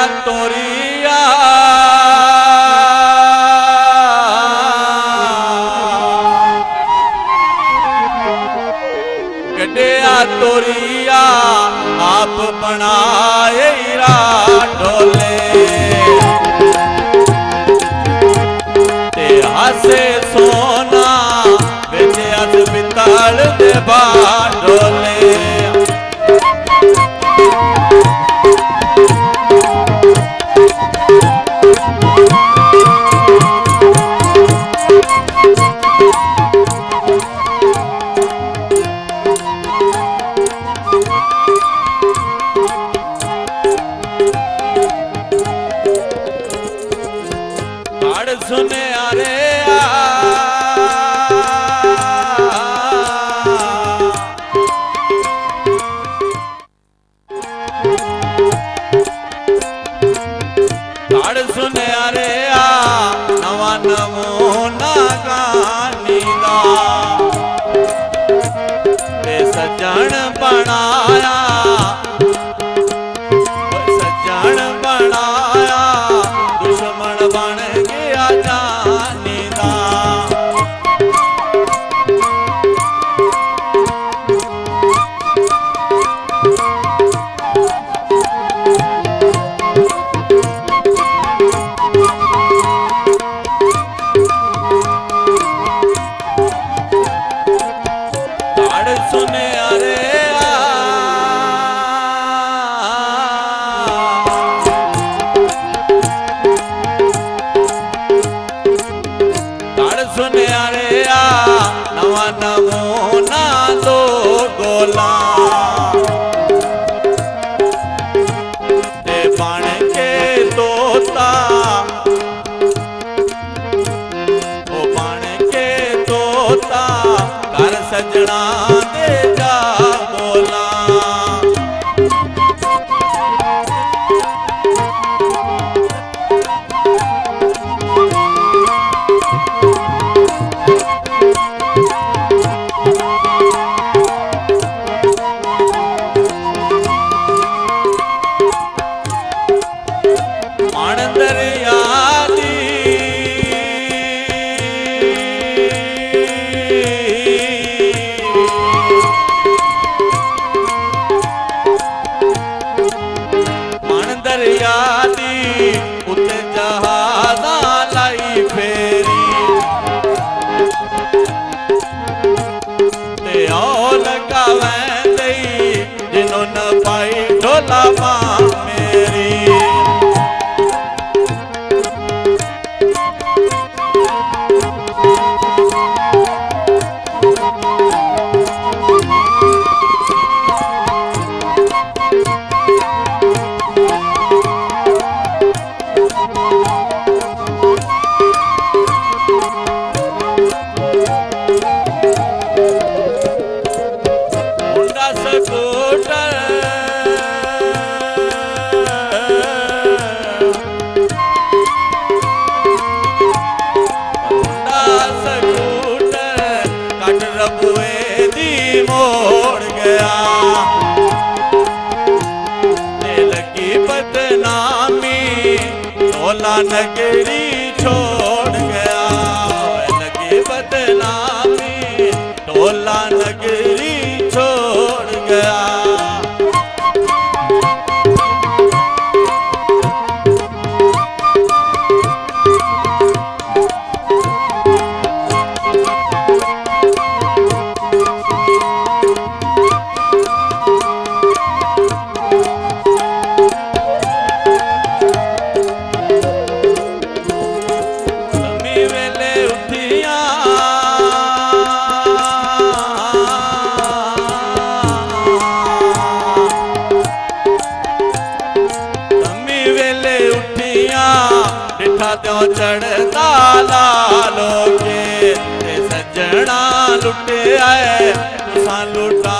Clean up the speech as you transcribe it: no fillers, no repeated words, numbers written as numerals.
तोरिया गड्डिया तोरिया आप बनाए ढोले ते हासे सोना बिच अस पितल दे बाडोले सुने अरे सुने अरे नवा नमूना गानी दा ते सजन बनाया सजन बनाया दुश्मन बन गया जानी दा सुने अरे सुने अरे नवा नमूना दो गोला ते बन के तोता ओ बन के तोता घर सजना दे जा बोला उते जहाजा लाई फेरी ते औल गावे जिन्हों न पाई ढोला मां मेरी मोड़ गया लगी बदनामी ढोला नगरी छोड़ गया लगी बदनामी ढोला नगरी छोड़ गया त्यों चढ़ता लालो के सजना लुटे आए तुसा लुटा